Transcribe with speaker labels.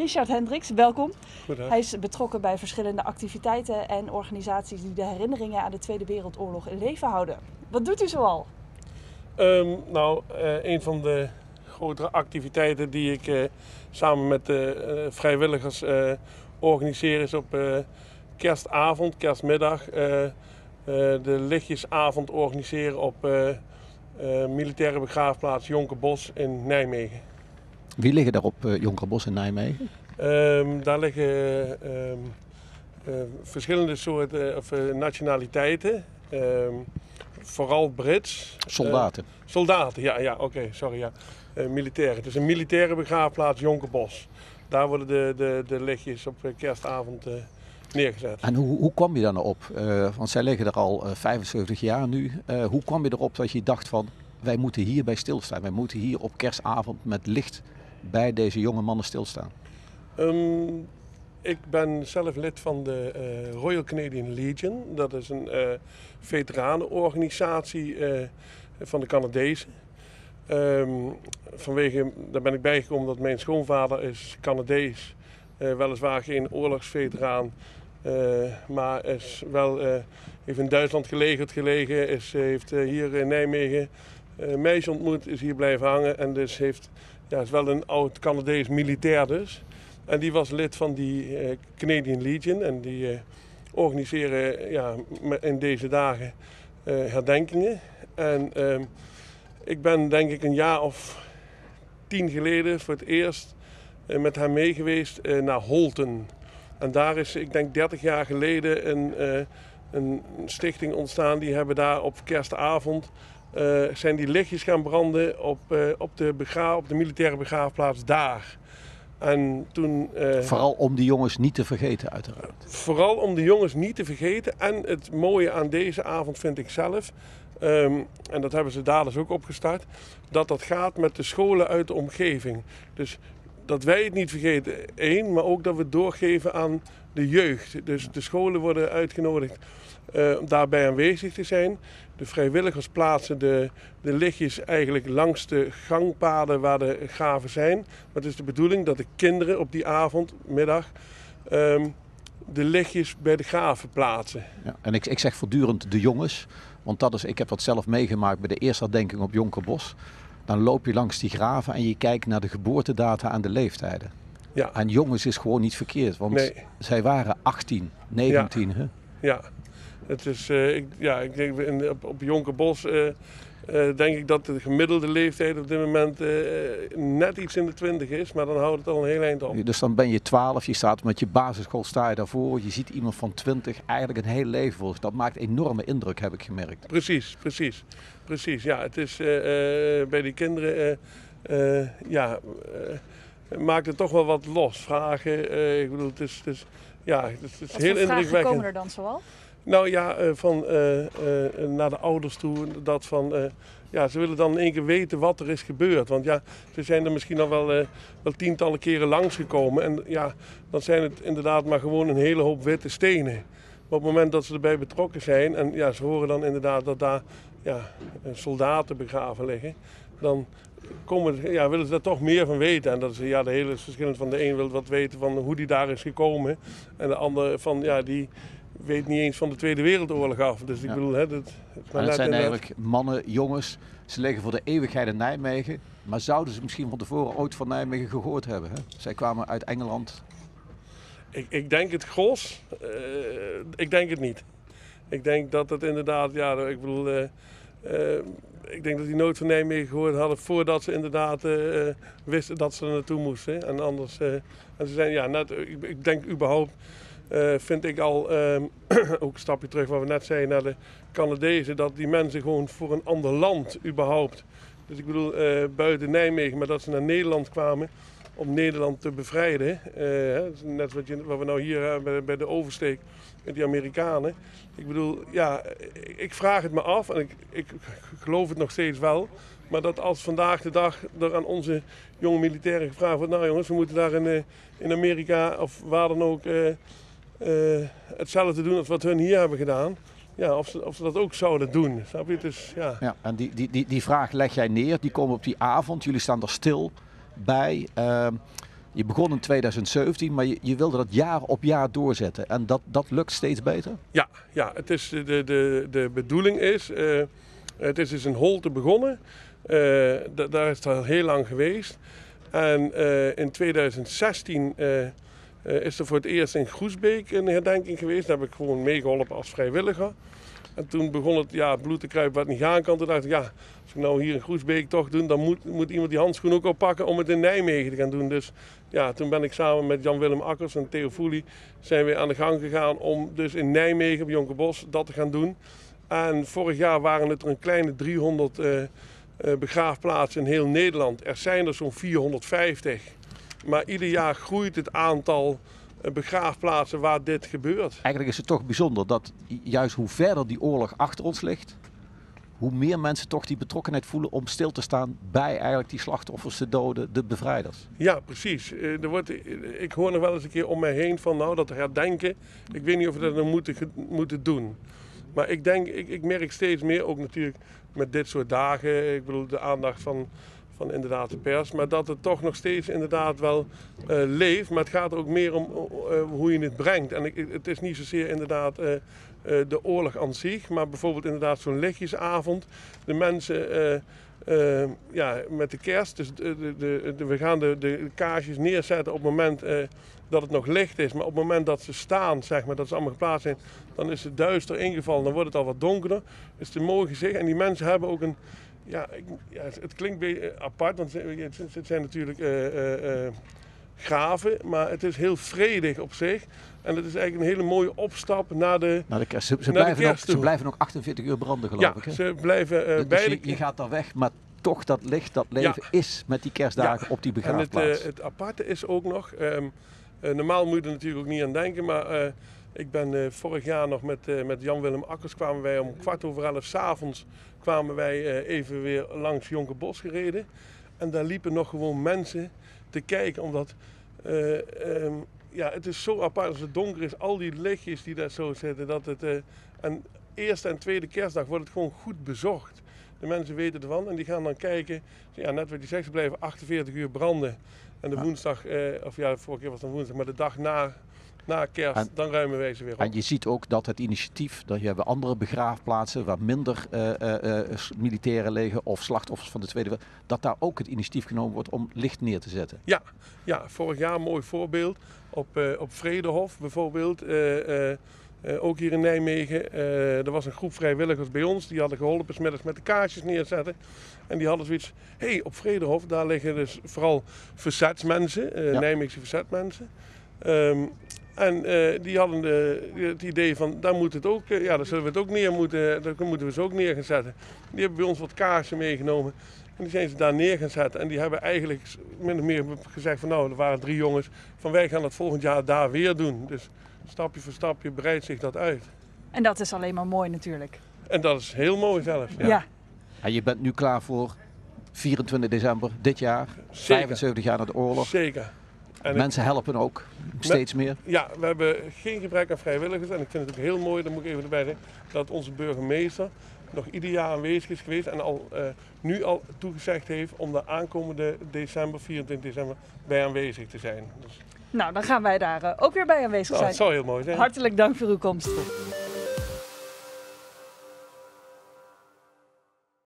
Speaker 1: Richard Hendricks, welkom.
Speaker 2: Goedendag.
Speaker 1: Hij is betrokken bij verschillende activiteiten en organisaties die de herinneringen aan de Tweede Wereldoorlog in leven houden. Wat doet u zoal?
Speaker 2: Een van de grotere activiteiten die ik samen met de vrijwilligers organiseer is op kerstavond, kerstmiddag, de lichtjesavond organiseren op militaire begraafplaats Jonkerbos in Nijmegen.
Speaker 3: Wie liggen daar op Jonkerbos in Nijmegen?
Speaker 2: Daar liggen verschillende soorten nationaliteiten. Vooral Brits.
Speaker 3: Soldaten?
Speaker 2: Soldaten, ja, oké, sorry. Ja. Militairen. Het is een militaire begraafplaats Jonkerbos. Daar worden de lichtjes op kerstavond neergezet.
Speaker 3: En hoe kwam je daar nou op? Want zij liggen er al 75 jaar nu. Hoe kwam je erop dat je dacht van, wij moeten hierbij stilstaan. Wij moeten hier op kerstavond met licht bij deze jonge mannen stilstaan?
Speaker 2: Ik ben zelf lid van de Royal Canadian Legion. Dat is een veteranenorganisatie van de Canadezen. Daar ben ik bijgekomen omdat mijn schoonvader is Canadees. Weliswaar geen oorlogsveteraan, maar heeft in Duitsland gelegen. Heeft hier in Nijmegen meisje ontmoet, is hier blijven hangen. En dus is wel een oud Canadees militair dus. En die was lid van die Canadian Legion en die organiseren in deze dagen herdenkingen. En ik ben denk ik een jaar of 10 geleden voor het eerst met haar mee geweest naar Holten. En daar is, ik denk 30 jaar geleden, een stichting ontstaan. Die hebben daar op kerstavond zijn die lichtjes gaan branden op de militaire begraafplaats daar. En toen,
Speaker 3: vooral om die jongens niet te vergeten uiteraard.
Speaker 2: Vooral om de jongens niet te vergeten. En het mooie aan deze avond vind ik zelf, en dat hebben ze daar dus ook opgestart, dat gaat met de scholen uit de omgeving. Dus dat wij het niet vergeten, maar ook dat we het doorgeven aan de jeugd. Dus de scholen worden uitgenodigd om daarbij aanwezig te zijn. De vrijwilligers plaatsen de lichtjes eigenlijk langs de gangpaden waar de graven zijn. Maar het is de bedoeling dat de kinderen op die avondmiddag de lichtjes bij de graven plaatsen.
Speaker 3: Ja, en ik zeg voortdurend de jongens, want ik heb dat zelf meegemaakt bij de eerste herdenking op Jonkerbos. Dan loop je langs die graven en je kijkt naar de geboortedata en de leeftijden.
Speaker 2: Ja.
Speaker 3: En jongens is gewoon niet verkeerd, want zij waren 18, 19.
Speaker 2: Ja.
Speaker 3: Hè?
Speaker 2: Ja. Het is, ik denk op Jonkerbos denk ik dat de gemiddelde leeftijd op dit moment net iets in de 20 is, maar dan houdt het al een heel eind op.
Speaker 3: Dus dan ben je 12, je staat met je basisschool, sta je daarvoor, je ziet iemand van 20 eigenlijk een heel leven volgen. Dat maakt enorme indruk, heb ik gemerkt.
Speaker 2: Precies. Ja, het is bij die kinderen maakt het toch wel wat los. Vragen, ik bedoel, het is heel indrukwekkend.
Speaker 1: Wat vragen komen er dan zoal?
Speaker 2: Nou ja, naar de ouders toe, ze willen dan in één keer weten wat er is gebeurd. Want ja, ze zijn er misschien al wel tientallen keren langsgekomen. En ja, dan zijn het inderdaad maar gewoon een hele hoop witte stenen. Maar op het moment dat ze erbij betrokken zijn en ja, ze horen dan inderdaad dat daar soldaten begraven liggen, dan willen ze daar toch meer van weten. En dat is de hele verschillend van de een wil wat weten van hoe die daar is gekomen. En de ander die weet niet eens van de Tweede Wereldoorlog af. Dus ik bedoel, het
Speaker 3: zijn eigenlijk mannen, jongens, ze liggen voor de eeuwigheid in Nijmegen. Maar zouden ze misschien van tevoren ooit van Nijmegen gehoord hebben? Hè? Zij kwamen uit Engeland.
Speaker 2: Ik denk het gros. Ik denk het niet. Ik denk dat het inderdaad, ik denk dat die nooit van Nijmegen gehoord hadden voordat ze inderdaad wisten dat ze er naartoe moesten. En anders, en ze zijn ik denk überhaupt, vind ik al, ook een stapje terug wat we net zeiden naar de Canadezen, dat die mensen gewoon voor een ander land überhaupt. Dus ik bedoel, buiten Nijmegen, maar dat ze naar Nederland kwamen om Nederland te bevrijden. Net wat we nou hier hebben bij de oversteek met die Amerikanen. Ik bedoel, ik vraag het me af en ik geloof het nog steeds wel. Maar dat als vandaag de dag er aan onze jonge militairen gevraagd wordt, nou jongens, we moeten daar in Amerika of waar dan ook hetzelfde doen als wat hun hier hebben gedaan. Ja, of ze dat ook zouden doen. Snap je? Dus,
Speaker 3: ja, en die vraag leg jij neer, die komen op die avond, jullie staan er stil bij. Je begon in 2017, maar je wilde dat jaar op jaar doorzetten. En dat lukt steeds beter?
Speaker 2: Ja, het is de bedoeling is, het is dus in Holte begonnen. Daar is het al heel lang geweest. En in 2016 is er voor het eerst in Groesbeek een herdenking geweest. Daar heb ik gewoon meegeholpen als vrijwilliger. En toen begon het bloed te kruipen wat niet gaan kan. Toen dacht ik, als ik nou hier in Groesbeek toch doe, dan moet iemand die handschoen ook oppakken om het in Nijmegen te gaan doen. Dus toen ben ik samen met Jan-Willem Akkers en Theo Foelie zijn we aan de gang gegaan om dus in Nijmegen op Jonkerbos dat te gaan doen. En vorig jaar waren het er een kleine 300 begraafplaatsen in heel Nederland. Er zijn er zo'n 450. Maar ieder jaar groeit het aantal begraafplaatsen waar dit gebeurt.
Speaker 3: Eigenlijk is het toch bijzonder dat juist hoe verder die oorlog achter ons ligt, hoe meer mensen toch die betrokkenheid voelen om stil te staan bij eigenlijk die slachtoffers, de doden, de bevrijders.
Speaker 2: Ja, precies. Ik hoor nog wel eens een keer om mij heen van dat herdenken. Ik weet niet of we dat nou moeten doen. Maar ik merk steeds meer, ook natuurlijk met dit soort dagen, ik bedoel de aandacht van inderdaad de pers, maar dat het toch nog steeds inderdaad wel leeft. Maar het gaat er ook meer om hoe je het brengt. En het is niet zozeer inderdaad de oorlog aan zich, maar bijvoorbeeld inderdaad zo'n lichtjesavond. De mensen met de kerst, dus we gaan de kaarsjes neerzetten op het moment dat het nog licht is. Maar op het moment dat ze staan, zeg maar, dat ze allemaal geplaatst zijn, dan is het duister ingevallen, dan wordt het al wat donkerder. Het is een mooi gezicht en die mensen hebben ook een... het klinkt een beetje apart, want het zijn natuurlijk graven, maar het is heel vredig op zich. En het is eigenlijk een hele mooie opstap naar de kerst.
Speaker 3: Ze blijven ook 48 uur branden, geloof ik. Hè?
Speaker 2: Ze blijven beide...
Speaker 3: Je gaat daar weg, maar toch dat licht, dat leven is met die kerstdagen op die begraafplaats.
Speaker 2: En het aparte is ook nog, normaal moet je er natuurlijk ook niet aan denken, maar ik ben vorig jaar nog met Jan-Willem Akkers kwamen wij om 11:15 s'avonds kwamen wij even weer langs Jonkerbos gereden. En daar liepen nog gewoon mensen te kijken, omdat het is zo apart als het donker is, al die lichtjes die daar zo zitten, dat het... en eerste en tweede kerstdag wordt het gewoon goed bezocht. De mensen weten ervan en die gaan dan kijken. Net wat je zegt, ze blijven 48 uur branden. En de woensdag, vorige keer was het dan woensdag, maar de dag na kerst, dan ruimen wij ze weer op.
Speaker 3: En je ziet ook dat het initiatief, dat je hebben andere begraafplaatsen waar minder militairen liggen of slachtoffers van de Tweede Wereldoorlog, dat daar ook het initiatief genomen wordt om licht neer te zetten.
Speaker 2: Ja, vorig jaar een mooi voorbeeld. Op Vredehof bijvoorbeeld, ook hier in Nijmegen. Er was een groep vrijwilligers bij ons, die hadden geholpen 's middags met de kaarsjes neerzetten. En die hadden zoiets, op Vredehof, daar liggen dus vooral verzetsmensen, Nijmeegse verzetmensen. Die hadden het idee van, daar moet het ook, daar zullen we het ook neer moeten, daar moeten we ze ook neer gaan zetten. Die hebben bij ons wat kaarsen meegenomen en die zijn ze daar neer gaan zetten. En die hebben eigenlijk min of meer gezegd van er waren 3 jongens, van wij gaan het volgend jaar daar weer doen. Dus stapje voor stapje breidt zich dat uit.
Speaker 1: En dat is alleen maar mooi natuurlijk.
Speaker 2: En dat is heel mooi zelfs.
Speaker 1: Ja.
Speaker 3: En je bent nu klaar voor 24 december dit jaar,
Speaker 2: Zeker.
Speaker 3: 75 jaar na de oorlog.
Speaker 2: Zeker. En
Speaker 3: mensen helpen ook steeds meer.
Speaker 2: Ja, we hebben geen gebrek aan vrijwilligers. En ik vind het ook heel mooi, dat moet ik even erbij zeggen, dat onze burgemeester nog ieder jaar aanwezig is geweest. En nu al toegezegd heeft om de aankomende 24 december, bij aanwezig te zijn. Dus...
Speaker 1: Nou, dan gaan wij daar ook weer bij aanwezig zijn.
Speaker 2: Dat zou heel mooi zijn.
Speaker 1: Hartelijk dank voor uw komst.